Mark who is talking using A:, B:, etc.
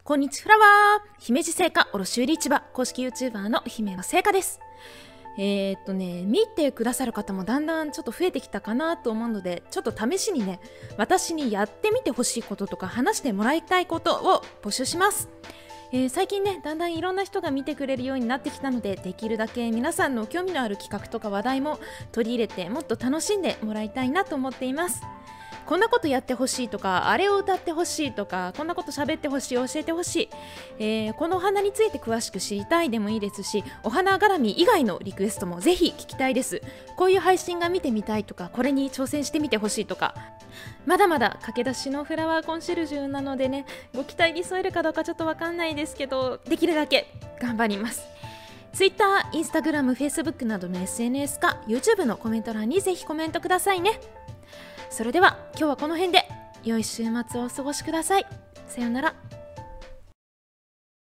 A: こんにちは。姫路製菓卸売市場公式 YouTuber の姫野製菓です。見てくださる方もだんだんちょっと増えてきたかなと思うので、ちょっと試しにね、私にやってみてほしいこととか話してもらいたいことを募集します。最近ね、だんだんいろんな人が見てくれるようになってきたので、できるだけ皆さんの興味のある企画とか話題も取り入れて、もっと楽しんでもらいたいなと思っています。こんなことやってほしいとか、あれを歌ってほしいとか、こんなこと喋ってほしい、教えてほしい、このお花について詳しく知りたいでもいいですし、お花絡み以外のリクエストもぜひ聞きたいです。こういう配信が見てみたいとか、これに挑戦してみてほしいとか、まだまだ駆け出しのフラワーコンシェルジュなのでね、ご期待に添えるかどうかちょっとわかんないですけど、できるだけ頑張ります。Twitter、Instagram、Facebook などの SNS か YouTube のコメント欄にぜひコメントくださいね。それでは今日はこの辺で良い週末をお過ごしください。さようなら。